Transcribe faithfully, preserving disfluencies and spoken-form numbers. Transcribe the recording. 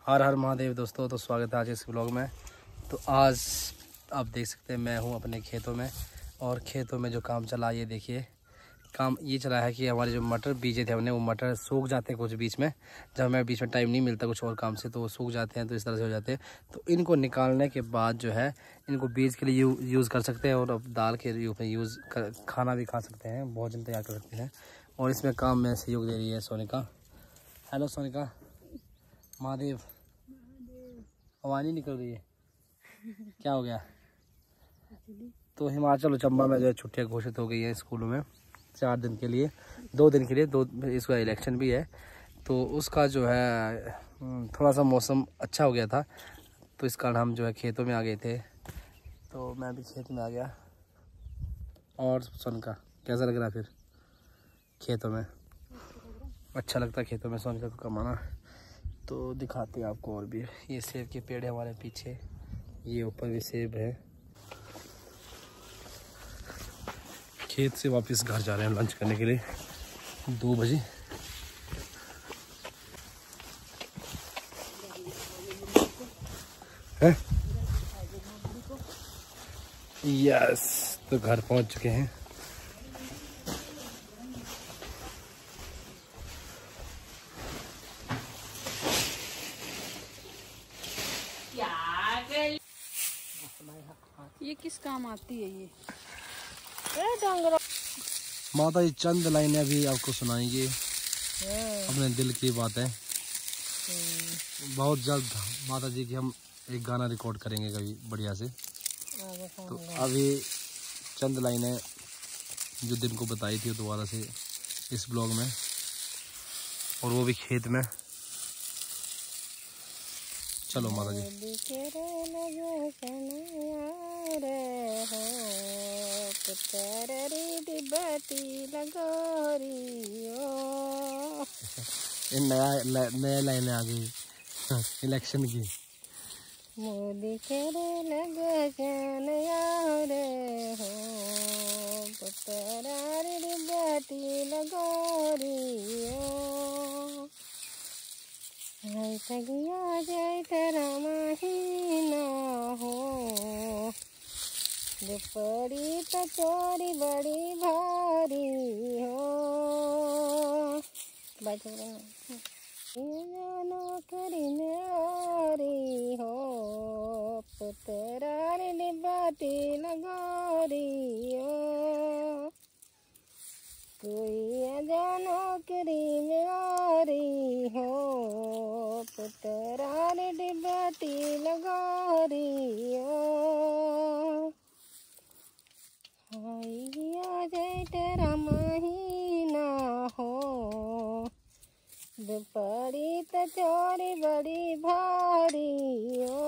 हर हर महादेव दोस्तों, तो स्वागत है आज इस ब्लॉग में। तो आज आप देख सकते हैं मैं हूं अपने खेतों में, और खेतों में जो काम चला ये देखिए। काम ये चला है कि हमारे जो मटर बीजे थे हमने, वो मटर सूख जाते हैं कुछ बीच में, जब हमें बीच में टाइम नहीं मिलता कुछ और काम से, तो वो सूख जाते हैं, तो इस तरह से हो जाते हैं। तो इनको निकालने के बाद जो है इनको बीज के लिए यू, यूज़ कर सकते हैं, और अब दाल के रूप में यूज़ कर खाना भी खा सकते हैं, भोजन तैयार कर सकते हैं। और इसमें काम में सहयोग दे रही है सोनिका। हेलो सोनिका। महादेव आवाज़ नहीं निकल रही है, क्या हो गया? तो हिमाचल और चंबा में जो है छुट्टियाँ घोषित हो गई हैं स्कूलों में चार दिन के लिए, दो दिन के लिए, दो इसका इलेक्शन भी है। तो उसका जो है थोड़ा सा मौसम अच्छा हो गया था, तो इस कारण हम जो है खेतों में आ गए थे। तो मैं भी खेत में आ गया। और सोनिका कैसा लग रहा है फिर खेतों में? अच्छा लगता है खेतों में सोनिका को कमाना। तो दिखाते हैं आपको और भी। ये सेब के पेड़ है हमारे पीछे, ये ऊपर भी सेब है। खेत से वापस घर जा रहे हैं लंच करने के लिए, दो बजे। है यस, तो घर पहुंच चुके हैं। ये किस काम आती है ये? ए माता जी चंद लाइनें अभी आपको सुनाएंगे अपने दिल की बातें। बहुत जल्द माता जी की हम एक गाना रिकॉर्ड करेंगे कभी बढ़िया से। तो अभी चंद लाइनें जो दिन को बताई थी दोबारा से इस ब्लॉग में, और वो भी खेत में। चलो माता जी। नया नया लाइन आ गई इलेक्शन की। मोदी करे लगे रे हो पुतरारी बाती लगोरियो हाय तगिया जाय तेरा महीना हो जो पड़ी तो चोरी बड़ी भारी हो नौकरी मेरी हो पुतरारी बाती लगोरी हो कोई अजानो करी मेरी हो पुतरारी डिबाती लगोरी हो हाय आ जाए तेरा महीना हो दुपहरी तो चोरी बड़ी भारी हो